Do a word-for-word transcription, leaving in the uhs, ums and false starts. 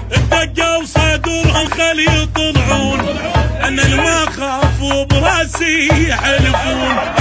الدقة وصدرهم خلي يطلعون، انا ما خافوا براسي يحلفون.